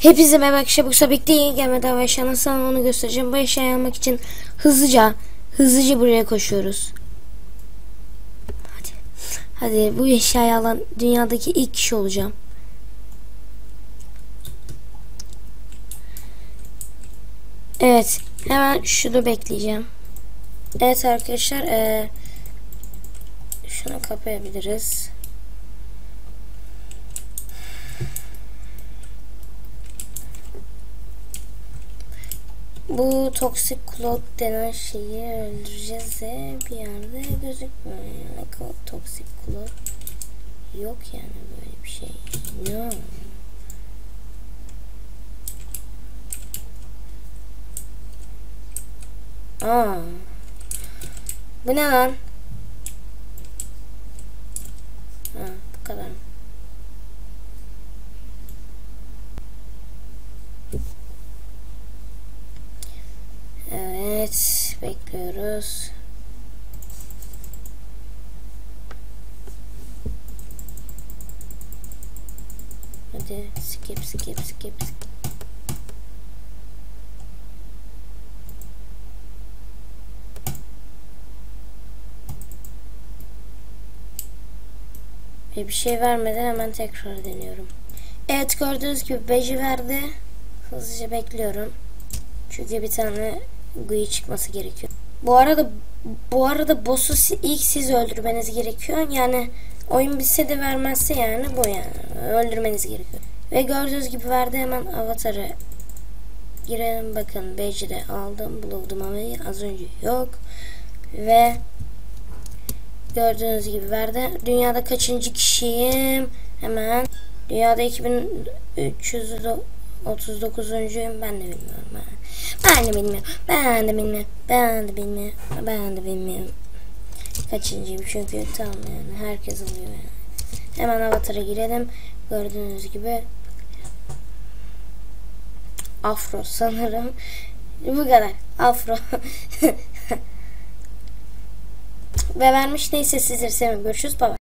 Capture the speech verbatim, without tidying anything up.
Hepinize merhaba arkadaşlar. Bu sabit değil gelmeden ve eşyanın sana onu göstereceğim. Bu eşyayı almak için hızlıca hızlıca buraya koşuyoruz. Hadi. Hadi bu eşyayı alan dünyadaki ilk kişi olacağım. Evet. Hemen şunu bekleyeceğim. Evet arkadaşlar. Ee, şunu kapayabiliriz. Bu toksik klot denen şeyi öldüreceğiz de bir yerde gözükmüyor. Yani toksik klot yok yani böyle bir şey. No. Aa. Bu ne lan? Ha, bu kadar. Evet, bekliyoruz. Hadi skip skip skip skip. Ve bir şey vermeden hemen tekrar deniyorum. Evet, gördüğünüz gibi beji verdi. Hızlıca bekliyorum. Çünkü bir tane guyu çıkması gerekiyor. Bu arada bu arada boss'u ilk siz öldürmeniz gerekiyor. Yani oyun bitse de vermezse yani bu yani. Öldürmeniz gerekiyor. Ve gördüğünüz gibi verdi, hemen avatarı girelim. Bakın badge'i de aldım. Buldum ama az önce yok. Ve gördüğünüz gibi verdi. Dünyada kaçıncı kişiyim? Hemen. Dünyada iki bin üç yüz otuz dokuzuncuyum. Ben de bilmiyorum. Ben. Ben de bilmiyorum. Ben de bilmiyorum. Ben de bilmiyorum. Ben de bilmiyorum. Kaçıncıyım çünkü tamam yani. Herkes alıyor yani. Hemen avatara girelim. Gördüğünüz gibi afro sanırım. Bu kadar. Afro. Ve vermiş, neyse sizleri seviyorum. Görüşürüz. Bye bye.